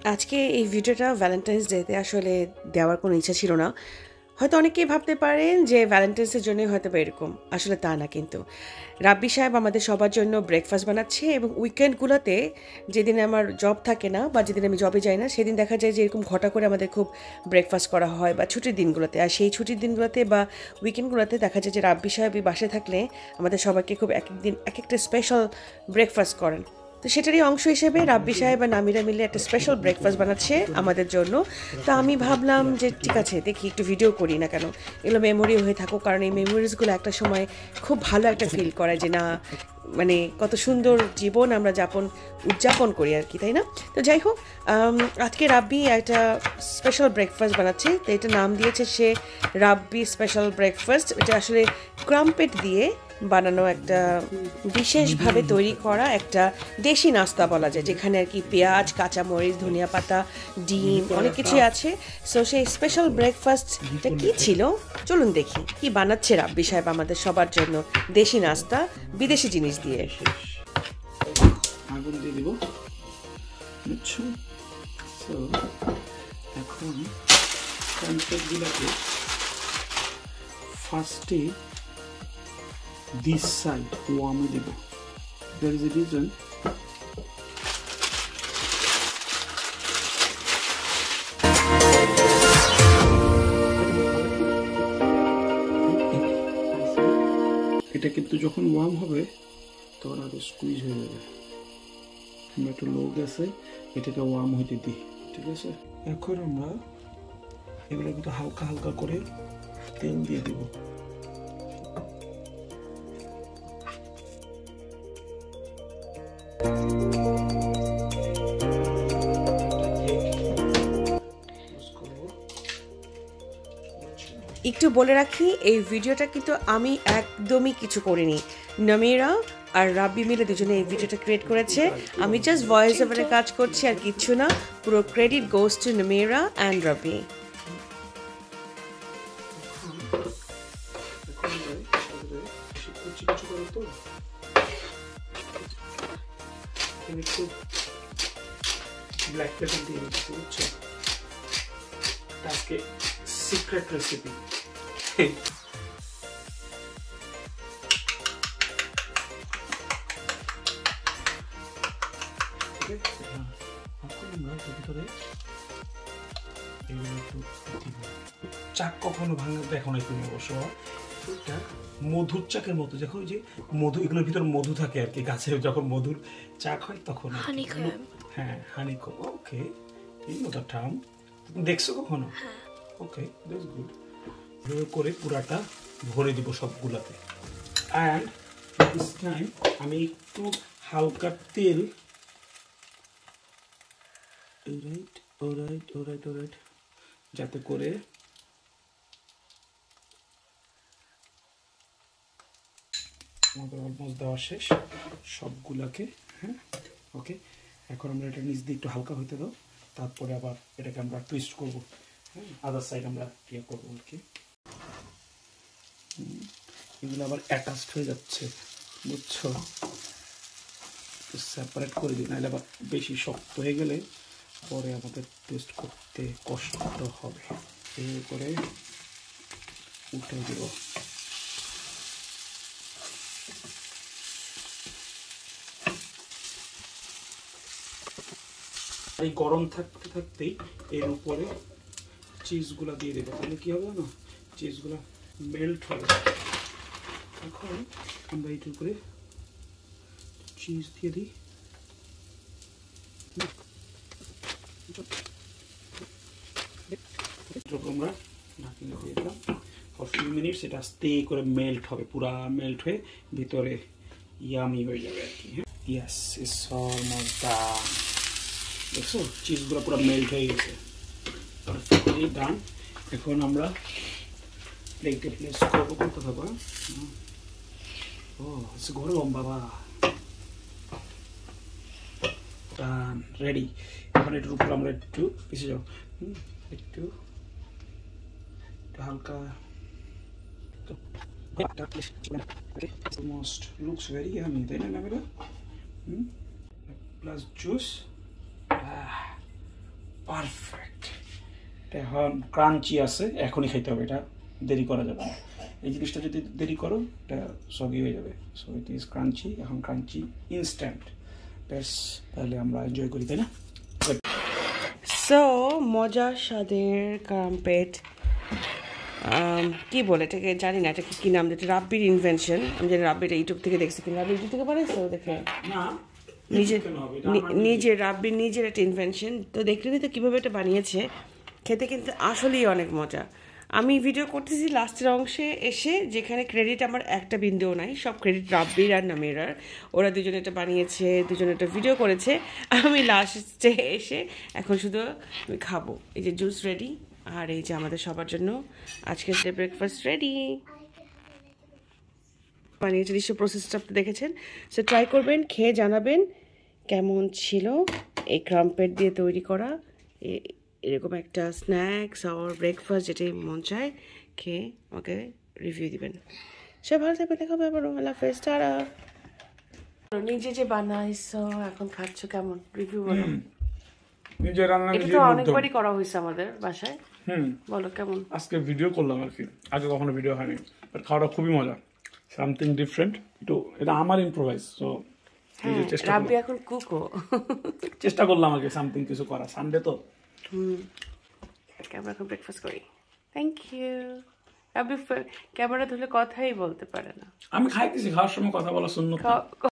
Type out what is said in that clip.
আজকে এই ভিডিওটা ভ্যালেন্টাইন্স ডেতে আসলে দেওয়ার কোনো ইচ্ছা ছিল না। হয়তো অনেকেই ভাবতে পারেন যে ভ্যালেন্টাইন্সের জন্যই হয়তো বা এরকম, আসলে তা না। কিন্তু রাব্বি সাহেব আমাদের সবার জন্য ব্রেকফাস্ট বানাচ্ছে এবং উইকেন্ডগুলোতে যেদিন আমার জব থাকে না বা যেদিন আমি জবে যাই না সেদিন দেখা যায় যে এরকম ঘটা করে আমাদের খুব ব্রেকফাস্ট করা হয় বা ছুটির দিনগুলোতে। আর সেই ছুটির দিনগুলোতে বা উইকেন্ডগুলোতে দেখা যায় যে রাব্বি সাহেব বাসায় থাকলে আমাদের সবাইকে খুব এক একদিন এক একটা স্পেশাল ব্রেকফাস্ট করেন। তো সেটারই অংশ হিসেবে রাব্বি সাহেব আর নামিরা মিলে একটা স্পেশাল ব্রেকফাস্ট বানাচ্ছে আমাদের জন্য। তো আমি ভাবলাম যে ঠিক আছে, দেখি একটু ভিডিও করি না কেন, এগুলো মেমোরি হয়ে থাকুক, কারণ এই মেমোরিজগুলো একটা সময় খুব ভালো একটা ফিল করায় যে না, মানে কত সুন্দর জীবন আমরা উদযাপন করি আর কি, তাই না? তো যাই হোক, আজকে রাব্বি একটা স্পেশাল ব্রেকফাস্ট বানাচ্ছে। তো এটা নাম দিয়েছে সে রাব্বি স্পেশাল ব্রেকফাস্ট। এটা আসলে ক্রাম্পেট দিয়ে বানানো একটা বিশেষভাবে তৈরি করা একটা দেশি নাস্তা বলা যায়, যেখানে আর কি পেঁয়াজ, কাঁচামরিচ, ধনিয়া পাতা, ডিম অনেক কিছুই আছে। সো সেই স্পেশাল ব্রেকফাস্টটা কী ছিল চলুন দেখি কি বানাচ্ছে রাব্বি সাহেব আমাদের সবার জন্য দেশি নাস্তা বিদেশি জিনিস দিয়ে। আগুন দিয়ে দিব, বুঝছো? সো এখন কনফেক্টগুলোকে ফার্স্টে this side ওয়ার্মে দিব। there is a reason এটা কিন্তু যখন ওয়ার্ম হবে তখন আরো স্কুইজ হয়ে যাবে। আমরা একটু লো গ্যাসে এটাকে ওয়ার্ম হইতে দিই, ঠিক আছে? এখন আমরা এগুলো কিন্তু হালকা হালকা করে তেল দিয়ে দিব। একটু বলে রাখি, এই ভিডিওটা কিন্তু আমি একদমই কিছু করিনি। নামিরা আর রাব্বি মিলে দুজনে এই ভিডিওটা ক্রিয়েট করেছে। আমি জাস্ট ভয়েস ওভারে কাজ করছি আর কিচ্ছু না। পুরো credit goes to Namira and Rabbi. Black pepper দিয়ে দিচ্ছি, বুঝছো? আজকে সিক্রেট রেসিপি। চাক কখনো ভাঙা দেখো না তুমি অবশ্য, এটা মধুর চাকের মতো। দেখো যে মধু, এগুলোর ভিতর মধু থাকে আর কি, গাছে যখন মধুর চাক হয় তখন। হ্যাঁ, হানিকম। ওকে, এই মতো টার্ম দেখছো কখনো? Okay, that's good. এভাবে করে পুরাটা ভরে দিব সবগুলাতে। অ্যান্ড দিস টাইম আমি একটু হালকা তেল, অলরাইট, যাতে করে আমাদের অলমোস্ট দেওয়া শেষ সবগুলাকে। হ্যাঁ, ওকে। এখন আমরা এটা নিচ দিয়ে একটু হালকা হইতে দাও, তারপরে আবার এটাকে আমরা টুইস্ট করবো। হ্যাঁ, আদার সাইড আমরা ইয়ে করবো আর কি। এগুলো আবার অ্যাটাচড হয়ে যাচ্ছে, বুঝছো? সেপারেট করে দিই, নাহলে আবার বেশি শক্ত হয়ে গেলে পরে আমাদের টুইস্ট করতে কষ্ট হবে। এই করে উঠে দেব। এই গরম থাকতে থাকতেই এর উপরে চিজগুলো দিয়ে দেবো, তাহলে কি হবে না, চিজগুলো মেল্ট হবে। এখন আমরা এইটার উপরে চিজ দিয়ে দিই। আমরা ঢাকনা দিয়ে দিলাম ফর ফিউ মিনিটস। এটা আস্তে করে মেল্ট হবে, পুরা মেল্ট হয়ে ভিতরে ইয়ামি হয়ে যাবে আর কি। Yes, it's almost done. দেখছো চিজগুলো পুরো মেল্ট হয়ে গেছে, পারফেক্টলি ডান। এখন আমরা প্লেটে প্লেস করবো, করতে থাকবো। ও গরম বাবা, ডান, রেডি। এখন এটার উপর আমরা একটু পিছিয়ে যাবো, একটু হালকা। Almost looks very yummy, তাই না নামিরা? Plus juice, perfect. এখন ক্রাঞ্চি আছে, এখনই খাইতে হবে, এটা দেরি করা যাবে না। এই জিনিসটা যদি দেরি করো এটা সগি হয়ে যাবে। সো ইট ইজ ক্রাঞ্চি, এখন ক্রাঞ্চি ইনস্ট্যান্ট। ব্যাস, তাহলে আমরা এনজয় করি, তাই না? সো মজার স্বাদের ক্রাম্পেট, কি বলে এটাকে জানি না, এটাকে কি নাম দিতে, রাব্বির ইনভেনশন। আমি জানি রাব্বিটা ইউটিউব থেকে দেখছি, কিন্তু রাব্বি ইউটিউব থেকে বানাইছো দেখে না, নিজের রাব্বির নিজের একটা ইনভেনশন। তো দেখলেনি তো কীভাবে এটা বানিয়েছে, খেতে কিন্তু আসলেই অনেক মজা। আমি ভিডিও করতেছি লাস্টের অংশে এসে, যেখানে ক্রেডিট আমার একটা বিন্দুও নাই, সব ক্রেডিট রাব্বির আর নামিরার। ওরা দুজনে এটা বানিয়েছে, দুজনে একটা ভিডিও করেছে। আমি লাস্টে এসে এখন শুধু আমি খাবো। এই যে জুস রেডি, আর এই যে আমাদের সবার জন্য আজকের যে ব্রেকফাস্ট রেডি। বানিয়েছে নিশ্চয়, প্রসেসটা আপনি দেখেছেন। সো ট্রাই করবেন, খেয়ে জানাবেন কেমন ছিল এই ক্রাম্পেট দিয়ে তৈরি করা এরকম একটা স্ন্যাক্স আর ব্রেকফাস্ট, যেটাই মন চায় খেয়ে আমাকে রিভিউ দিবেন। সে ভালো থাকবে, দেখা হবে আবার। আল্লাহ হাফেজ, টাটা। নিজে যে বানাইছো এখন খাচ্ছ, কেমন রিভিউ বলো? নিজে রান্না এটা তো অনেকবারই করা হয়েছে আমাদের বাসায়। বলো কেমন? আজকে ভিডিও করলাম আর কি, আগে কখনো ভিডিও হয়নি, বাট খাওয়াটা খুবই মজা, সামথিং ডিফারেন্ট। একটু এটা আমার ইম্প্রোভাইজ, সো রাব্বি এখন কুকো, চেষ্টা করলাম আর কি সামথিং কিছু করা, সানডে তো। আমরা এখন ব্রেকফাস্ট করি। Thank you. রাব্বি ক্যামেরা ধরলে কথাই বলতে পারে না। আমি খাইতেছি, খাওয়ার সময় কথা বলা শূন্য।